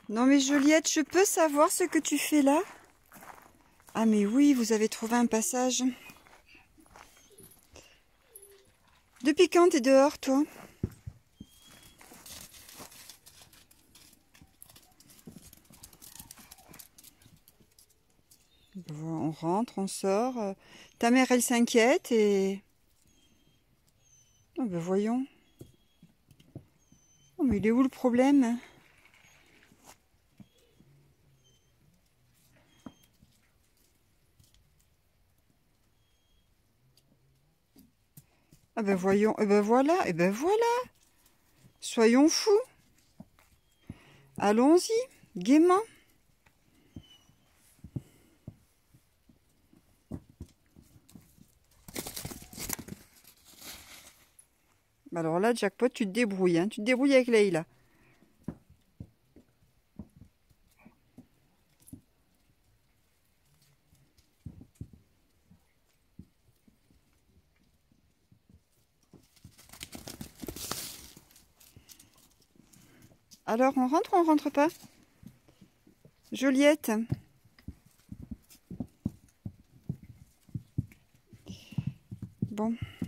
Non mais Joliette, je peux savoir ce que tu fais là? Ah mais oui, vous avez trouvé un passage. Depuis quand t'es dehors, toi? On rentre, on sort. Ta mère, elle s'inquiète et... Oh ben voyons. Oh mais il est où le problème? Ah ben voyons, et ben voilà. Soyons fous. Allons-y, gaiement. Alors là, Jackpot, tu te débrouilles, hein. Tu te débrouilles avec Leïla. Alors, on rentre ou on rentre pas? Joliette. Bon.